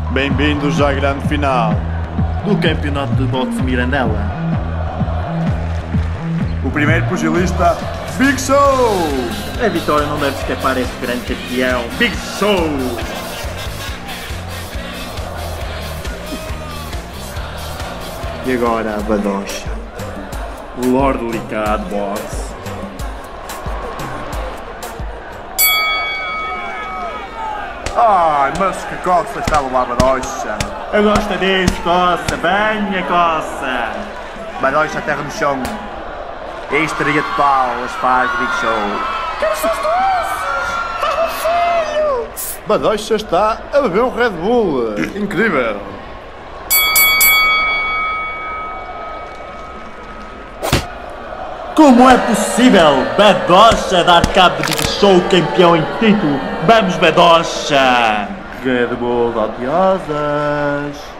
Bem-vindos à grande final do campeonato de boxe Mirandela. O primeiro pugilista, Big Show! A vitória não deve escapar a este grande campeão, Big Show! E agora a Badocha, o Lord Delicado Boss. Ai, mas que coça está a levar a Badocha! Eu gosto disso, coça, venha coça! Badocha, terra no chão. É histeria total, as faz Big Show. Quero os seus doces! Filho! Badocha está a beber um Red Bull. Incrível! Como é possível Badocha dar cabo de Big Show, campeão em título? Vamos Badocha! Red Bull odiosas!